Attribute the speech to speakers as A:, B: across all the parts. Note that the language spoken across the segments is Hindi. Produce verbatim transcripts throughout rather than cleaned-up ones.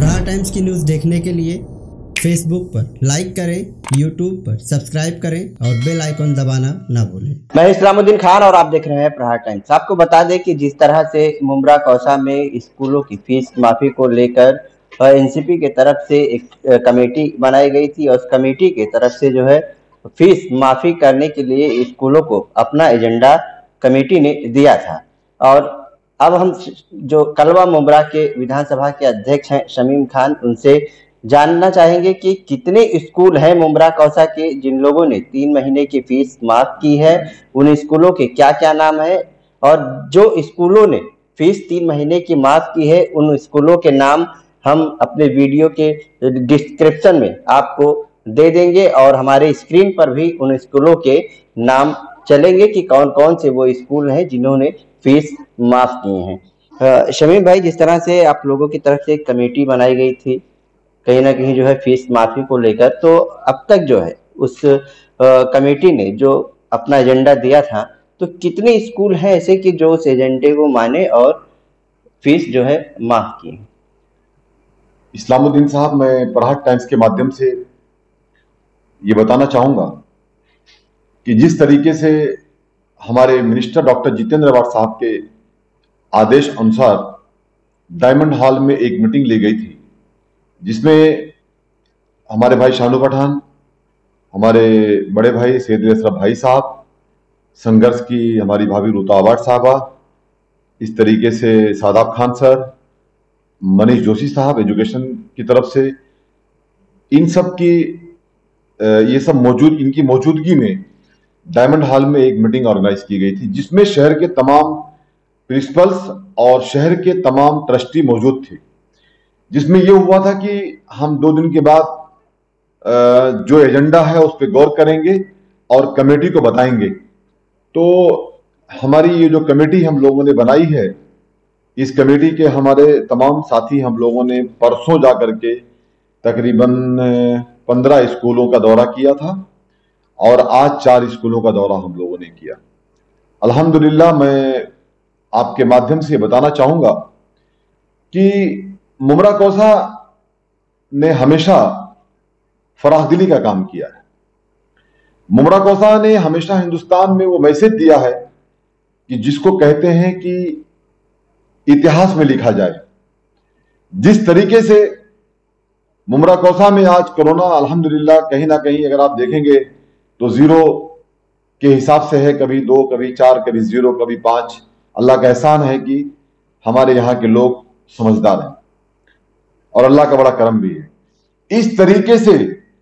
A: प्रहार टाइम्स की न्यूज़ देखने के लिए फेसबुक पर लाइक करें, यूट्यूब पर सब्सक्राइब करें और बेल आइकन दबाना ना भूलें।
B: मैं इस्लामुद्दीन खान और आप देख रहे हैं प्रहार टाइम्स। आपको बता दें कि जिस तरह से मुमरा कौसा में स्कूलों की फीस माफ़ी को लेकर एनसीपी के तरफ से एक कमेटी बनाई गई थी और उस कमेटी के तरफ से जो है फीस माफ़ी करने के लिए स्कूलों को अपना एजेंडा कमेटी ने दिया था। और अब हम जो कलवा मुमरा के विधानसभा के अध्यक्ष हैं शमीम खान, उनसे जानना चाहेंगे कि कितने स्कूल हैं मुमरा कौसा के जिन लोगों ने तीन महीने की फीस माफ की है, उन स्कूलों के क्या क्या नाम है, और जो स्कूलों ने फीस तीन महीने की माफ की है उन स्कूलों के नाम हम अपने वीडियो के डिस्क्रिप्शन में आपको दे देंगे और हमारे स्क्रीन पर भी उन स्कूलों के नाम चलेंगे कि कौन कौन से वो स्कूल हैं जिन्होंने फीस माफ की हैं। शमीम भाई, जिस तरह से आप लोगों की तरफ से एक कमेटी बनाई गई थी कहीं ना कहीं जो है फीस माफी को लेकर, तो अब तक जो है उस आ, कमेटी ने जो अपना एजेंडा दिया था, तो कितने स्कूल हैं ऐसे कि जो उस एजेंडे को माने और फीस जो है माफ की?
C: इस्लामुद्दीन साहब, मैं प्रहार टाइम्स के माध्यम से ये बताना चाहूंगा कि जिस तरीके से हमारे मिनिस्टर डॉक्टर जितेंद्र अवाड साहब के आदेश अनुसार डायमंड हॉल में एक मीटिंग ली गई थी, जिसमें हमारे भाई शानू पठान, हमारे बड़े भाई सैयद अशरफ भाई साहब, संघर्ष की हमारी भाभी रूता अवाड साहबा, इस तरीके से सादाब खान सर, मनीष जोशी साहब एजुकेशन की तरफ से, इन सब की ये सब मौजूद इनकी मौजूदगी में डायमंड हॉल में एक मीटिंग ऑर्गेनाइज की गई थी, जिसमें शहर के तमाम प्रिंसिपल्स और शहर के तमाम ट्रस्टी मौजूद थे। जिसमें यह हुआ था कि हम दो दिन के बाद जो एजेंडा है उस पर गौर करेंगे और कमेटी को बताएंगे। तो हमारी ये जो कमेटी हम लोगों ने बनाई है, इस कमेटी के हमारे तमाम साथी हम लोगों ने परसों जा करके तकरीबन पंद्रह स्कूलों का दौरा किया था और आज चार स्कूलों का दौरा हम लोगों ने किया। अल्हम्दुलिल्लाह, मैं आपके माध्यम से बताना चाहूंगा कि मुमरा कौसा ने हमेशा फराखदिली का काम किया है। मुमरा कौसा ने हमेशा हिंदुस्तान में वो मैसेज दिया है कि जिसको कहते हैं कि इतिहास में लिखा जाए। जिस तरीके से मुमरा कौसा में आज कोरोना अल्हम्दुलिल्लाह कहीं ना कहीं अगर आप देखेंगे तो जीरो के हिसाब से है, कभी दो, कभी चार, कभी जीरो, कभी पांच। अल्लाह का एहसान है कि हमारे यहाँ के लोग समझदार हैं और अल्लाह का बड़ा करम भी है। इस तरीके से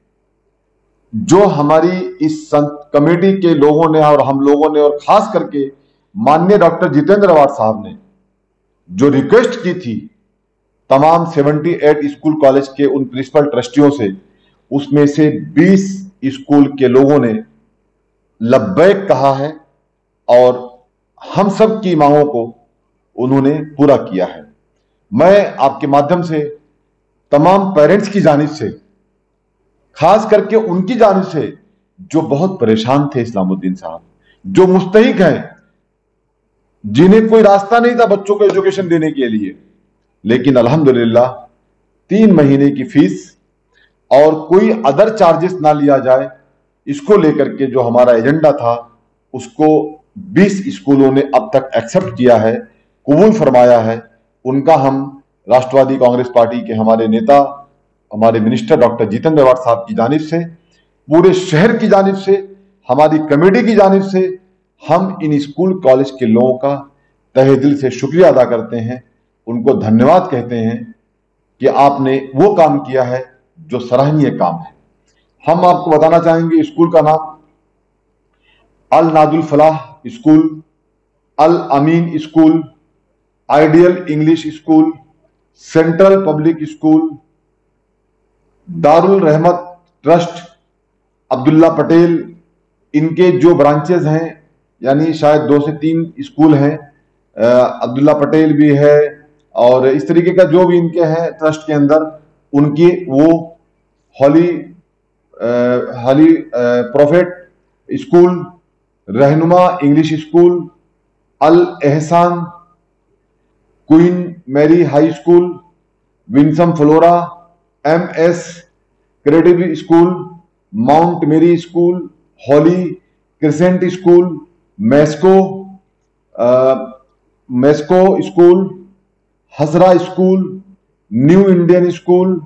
C: जो हमारी इस कमेटी के लोगों ने और हम लोगों ने और खास करके माननीय डॉक्टर जितेंद्र अवाड साहब ने जो रिक्वेस्ट की थी तमाम अठहत्तर स्कूल कॉलेज के उन प्रिंसिपल ट्रस्टियों से, उसमें से बीस स्कूल के लोगों ने लब्बैक कहा है और हम सब की मांगों को उन्होंने पूरा किया है। मैं आपके माध्यम से तमाम पेरेंट्स की जानिब से, खास करके उनकी जानिब से जो बहुत परेशान थे इस्लामुद्दीन साहब, जो मुस्तहिक हैं, जिन्हें कोई रास्ता नहीं था बच्चों को एजुकेशन देने के लिए, लेकिन अल्हम्दुलिल्लाह तीन महीने की फीस और कोई अदर चार्जेस ना लिया जाए, इसको लेकर के जो हमारा एजेंडा था उसको बीस स्कूलों ने अब तक एक्सेप्ट किया है, कबूल फरमाया है। उनका हम राष्ट्रवादी कांग्रेस पार्टी के हमारे नेता, हमारे मिनिस्टर डॉक्टर जितेंद्र अवाड साहब की जानिब से, पूरे शहर की जानिब से, हमारी कमेटी की जानिब से हम इन स्कूल कॉलेज के लोगों का तहे दिल से शुक्रिया अदा करते हैं, उनको धन्यवाद कहते हैं कि आपने वो काम किया है जो सराहनीय काम है। हम आपको बताना चाहेंगे स्कूल का नाम Al Nadul Falah school, Al Amin school, ideal English school, central public school, Darul Rahmat trust, Abdullah Patel, इनके जो ब्रांचेज हैं, यानी शायद दो से तीन स्कूल हैं, अब्दुल्ला पटेल भी है और इस तरीके का जो भी इनके हैं ट्रस्ट के अंदर, उनकी वो holy holy prophet school, Rahnuma English school, Al Ehsan, Queen Mary high school, Winsome Flora, M S credit school, Mount Mary school, holy crescent school, MESCO MESCO school, Hasra school, new Indian school,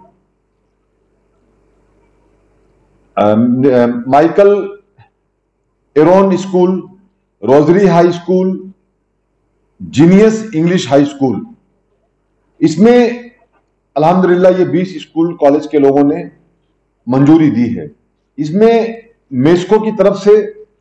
C: Michael Aaron school, rosary high school, genius English high school. इसमें अल्हम्दुलिल्लाह ये बीस स्कूल कॉलेज के लोगों ने मंजूरी दी है। इसमें मेस्को की तरफ से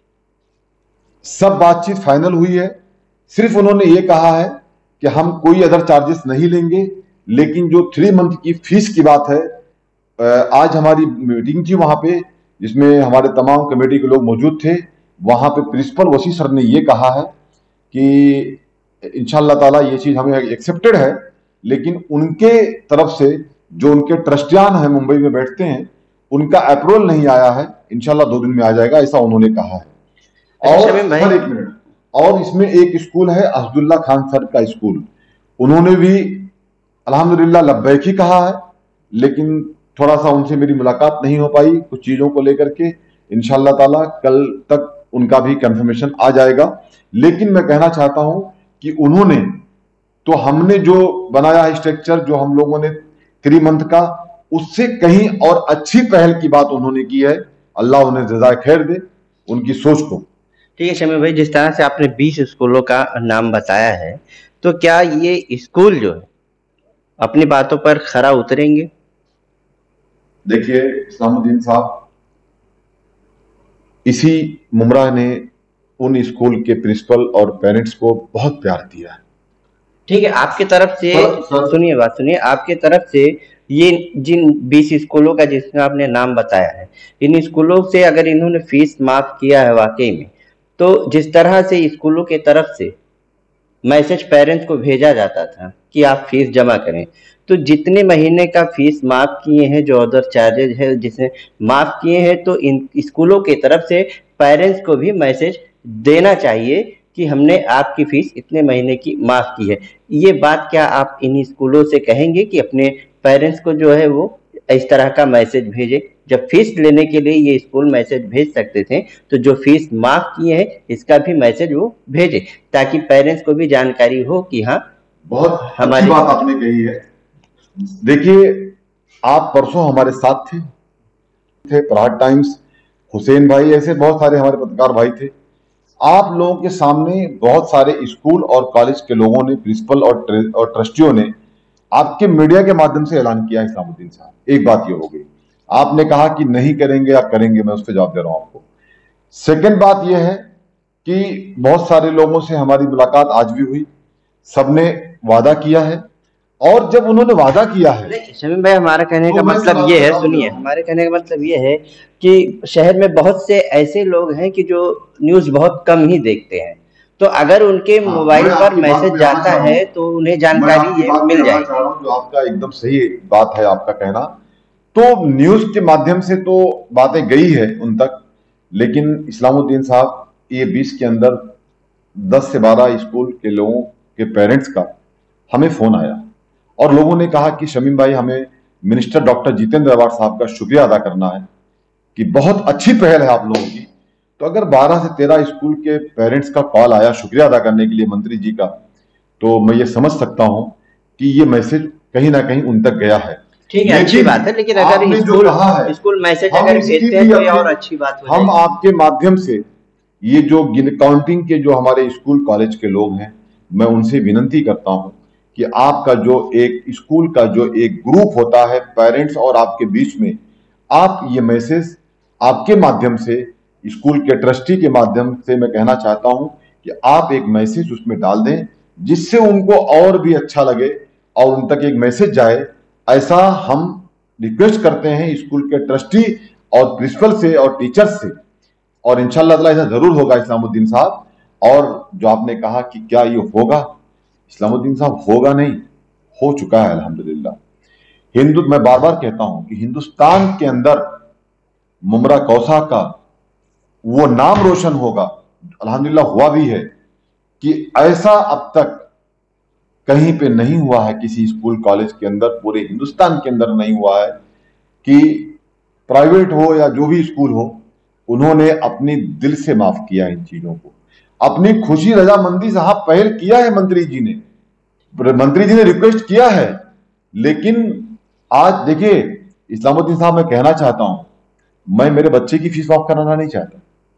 C: सब बातचीत फाइनल हुई है। सिर्फ उन्होंने ये कहा है कि हम कोई अदर चार्जेस नहीं लेंगे, लेकिन जो थ्री मंथ की फीस की बात है, आज हमारी मीटिंग थी वहां पे, जिसमें हमारे तमाम कमेटी के लोग मौजूद थे। वहां पे प्रिंसिपल वसी सर ने ये कहा है कि इंशाअल्लाह ताला ये चीज हमें एक्सेप्टेड है, लेकिन उनके तरफ से जो उनके ट्रस्टियान हैं मुंबई में बैठते हैं, उनका अप्रूवल नहीं आया है। इंशाअल्लाह दो दिन में आ जाएगा, ऐसा उन्होंने कहा है। और एक मिनट, और इसमें एक स्कूल है असदुल्ला खान सर का स्कूल, उन्होंने भी अल्हम्दुलिल्लाह लब्बैक ही कहा है, लेकिन थोड़ा सा उनसे मेरी मुलाकात नहीं हो पाई कुछ चीजों को लेकर के। इंशाअल्लाह ताला कल तक उनका भी कंफर्मेशन आ जाएगा। लेकिन मैं कहना चाहता हूं कि उन्होंने तो हमने जो बनाया है स्ट्रक्चर, जो हम लोगों ने थ्री मंथ का, उससे कहीं और अच्छी पहल की बात उन्होंने की है। अल्लाह उन्हें जज़ाए खैर दे उनकी सोच को।
B: ठीक है शमीम भाई, जिस तरह से आपने बीस स्कूलों का नाम बताया है, तो क्या ये स्कूल जो है अपनी बातों पर खरा उतरेंगे?
C: देखिए इस्लामुद्दीन साहब, इसी मुमरा ने उन स्कूल के प्रिंसिपल और पेरेंट्स को बहुत प्यार दिया है।
B: ठीक है, आपके तरफ से सुनिए बात सुनिए, आपके तरफ से ये जिन बीस स्कूलों का जिसमें आपने नाम बताया है, इन स्कूलों से अगर इन्होंने फीस माफ किया है वाकई में, तो जिस तरह से स्कूलों के तरफ से मैसेज पेरेंट्स को भेजा जाता था कि आप फीस जमा करें, तो जितने महीने का फीस माफ किए हैं, जो अदर चार्जेज है जिसे माफ किए हैं, तो इन स्कूलों की तरफ से पेरेंट्स को भी मैसेज देना चाहिए कि हमने आपकी फीस इतने महीने की माफ की है। ये बात क्या आप इन स्कूलों से कहेंगे कि अपने पेरेंट्स को जो है वो इस तरह का मैसेज भेजे? जब फीस लेने के लिए ये स्कूल मैसेज भेज सकते थे, तो जो फीस माफ किए हैं इसका भी मैसेज वो भेजे, ताकि पेरेंट्स को भी जानकारी हो कि हाँ
C: बहुत हमारी बात आपने कही है। देखिए, आप परसों हमारे साथ थे थे प्रहार टाइम्स, हुसैन भाई, ऐसे बहुत सारे हमारे पत्रकार भाई थे। आप लोगों के सामने बहुत सारे स्कूल और कॉलेज के लोगों ने, प्रिंसिपल और, और ट्रस्टियों ने आपके मीडिया के माध्यम से ऐलान किया। इस्लामुद्दीन साहब, एक बात ये हो गई, आपने कहा कि नहीं करेंगे या करेंगे, मैं उस पर जवाब दे रहा हूं आपको। सेकंड बात यह है कि बहुत सारे लोगों से हमारी मुलाकात आज भी हुई, सबने वादा किया है, और जब उन्होंने वादा किया है,
B: शमीम भाई हमारा कहने का मतलब ये है, सुनिए, हमारे कहने का मतलब ये है कि शहर में बहुत से ऐसे लोग हैं कि जो न्यूज बहुत कम ही देखते हैं, तो अगर उनके मोबाइल पर मैसेज जाता है तो उन्हें जानकारी ये मिल जाएगी।
C: जो आपका एकदम सही बात है आपका कहना, तो न्यूज के माध्यम से तो बातें गई है उन तक, लेकिन इस्लामुद्दीन साहब, ये बीस के अंदर दस से बारह स्कूल के लोगों के पेरेंट्स का हमें फोन आया और लोगों ने कहा कि शमीम भाई, हमें मिनिस्टर डॉक्टर जितेंद्र अवार्ड साहब का शुक्रिया अदा करना है कि बहुत अच्छी पहल है आप लोगों की। तो अगर बारह से तेरह स्कूल के पेरेंट्स का कॉल आया शुक्रिया अदा करने के लिए मंत्री जी का, तो मैं ये समझ सकता हूं कि ये मैसेज कहीं ना कहीं उन तक गया है।
B: ठीक है, अच्छी बात है, लेकिन अगर स्कूल है, स्कूल मैसेज अगर भेजते हैं तो ये और अच्छी बात हो
C: हम आपके माध्यम से ये जो काउंटिंग के जो हमारे स्कूल कॉलेज के लोग हैं, मैं उनसे विनती करता हूं कि आपका जो एक स्कूल का जो एक ग्रुप होता है पेरेंट्स और आपके बीच में, आप ये मैसेज आपके माध्यम से, स्कूल के ट्रस्टी के माध्यम से मैं कहना चाहता हूं कि आप एक मैसेज उसमें डाल दें, जिससे उनको और भी अच्छा लगे और उन तक एक मैसेज जाए। ऐसा हम रिक्वेस्ट करते हैं स्कूल के ट्रस्टी और प्रिंसिपल से और टीचर्स से, और इंशाअल्लाह ताला ऐसा जरूर होगा इस्लामुद्दीन साहब। और जो आपने कहा कि क्या ये होगा, इस्लामुद्दीन साहब, होगा नहीं, हो चुका है अल्हम्दुलिल्लाह। हिंदू, मैं बार बार कहता हूं कि हिंदुस्तान के अंदर मुमरा कौसा का वो नाम रोशन होगा, अल्हम्दुलिल्लाह हुआ भी है, कि ऐसा अब तक कहीं पे नहीं हुआ है, किसी स्कूल कॉलेज के अंदर, पूरे हिंदुस्तान के अंदर नहीं हुआ है कि प्राइवेट हो या जो भी स्कूल हो, उन्होंने अपनी दिल से माफ किया इन चीजों को, अपनी खुशी रजामंदी से। हाँ, पहल किया है मंत्री जी ने, मंत्री जी ने रिक्वेस्ट किया है, लेकिन आज देखिए इस्लामुद्दीन साहब, मैं कहना चाहता हूं, मैं मेरे बच्चे की फीस माफ कराना नहीं चाहता,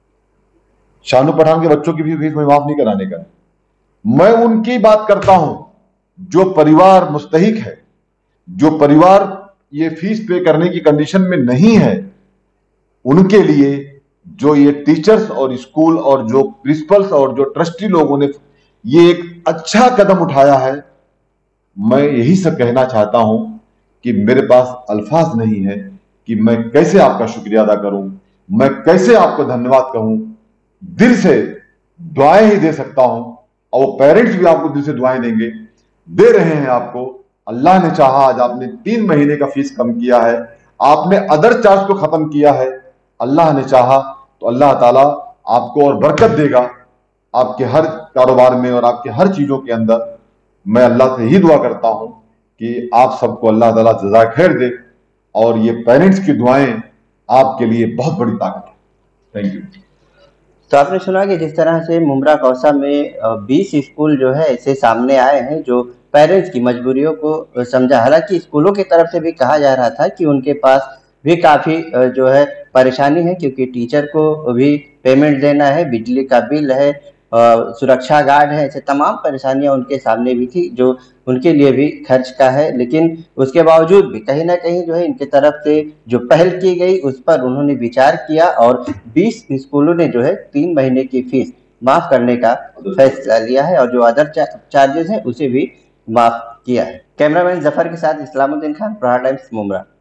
C: शानू पठान के बच्चों की भी फीस मैं माफ नहीं कराने का, मैं उनकी बात करता हूं जो परिवार मुस्तहिक है, जो परिवार ये फीस पे करने की कंडीशन में नहीं है, उनके लिए जो ये टीचर्स और स्कूल और जो प्रिंसिपल्स और जो ट्रस्टी लोगों ने ये एक अच्छा कदम उठाया है, मैं यही सब कहना चाहता हूं कि मेरे पास अल्फाज नहीं है कि मैं कैसे आपका शुक्रिया अदा करूं, मैं कैसे आपको धन्यवाद कहूं। दिल से दुआएं ही दे सकता हूं, और वो पेरेंट्स भी आपको दिल से दुआएं देंगे, दे रहे हैं आपको। अल्लाह ने चाहा आज आपने तीन महीने का फीस कम किया है, आपने अदर चार्ज को खत्म किया है, अल्लाह ने चाहा तो अल्लाह ताला आपको और बरकत देगा आपके हर कारोबार में और आपके हर चीजों के अंदर। मैं अल्लाह से ही दुआ करता हूं कि आप सबको अल्लाह ताला जज़ाए खैर दे, और ये पेरेंट्स की दुआएं आपके लिए बहुत बड़ी ताकत है। Thank you.
B: तो आपने सुना कि जिस तरह से मुमरा कौसा में बीस स्कूल जो है ऐसे सामने आए हैं जो पेरेंट्स की मजबूरियों को समझा। हालांकि स्कूलों की तरफ से भी कहा जा रहा था कि उनके पास भी काफ़ी जो है परेशानी है, क्योंकि टीचर को भी पेमेंट देना है, बिजली का बिल है, सुरक्षा गार्ड है, ऐसे तमाम परेशानियां उनके सामने भी थी जो उनके लिए भी खर्च का है। लेकिन उसके बावजूद भी कहीं ना कहीं जो है इनके तरफ से जो पहल की गई उस पर उन्होंने विचार किया और बीस स्कूलों ने जो है तीन महीने की फीस माफ करने का फैसला लिया है और जो अदर चार्जेस हैं उसे भी माफ किया है। कैमरामैन जफर के साथ इस्लामुद्दीन खान, प्रहार टाइम्स, मुमरा।